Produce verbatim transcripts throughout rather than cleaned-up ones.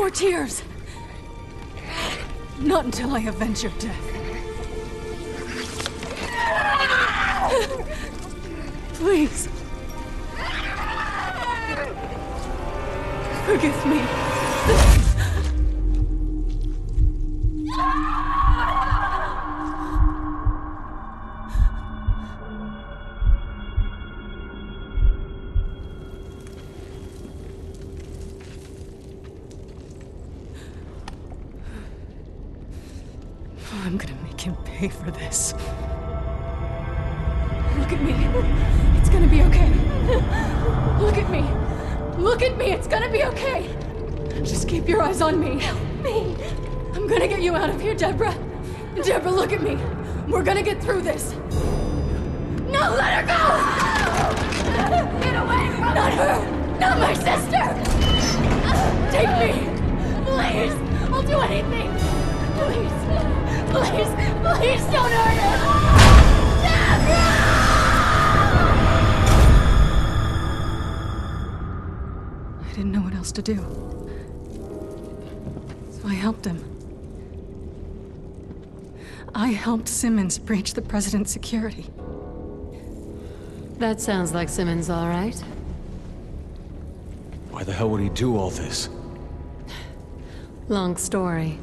more tears! Not until I avenge your death. Please. Forgive me. I'm gonna make him pay for this. Look at me. It's gonna be okay. Look at me. Look at me. It's gonna be okay. Just keep your eyes on me. Help me. I'm gonna get you out of here, Deborah. Deborah, look at me. We're gonna get through this. No, let her go! Get away from me! Not her! Not my sister! Take me! Please! I'll do anything! Please! Please! Please don't hurt him! Deborah! I didn't know what else to do. So I helped him. I helped Simmons breach the president's security. That sounds like Simmons, all right. Why the hell would he do all this? Long story.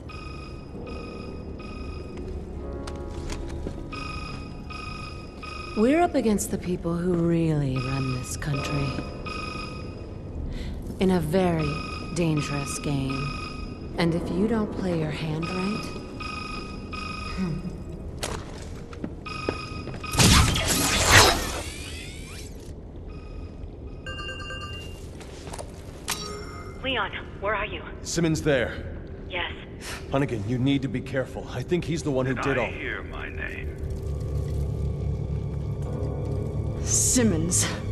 We're up against the people who really run this country. In a very dangerous game. And if you don't play your hand right... Hmm. Leon, where are you? Simmons there. Yes. Hunnigan, you need to be careful. I think he's the one who Did did I all... hear my name? Simmons.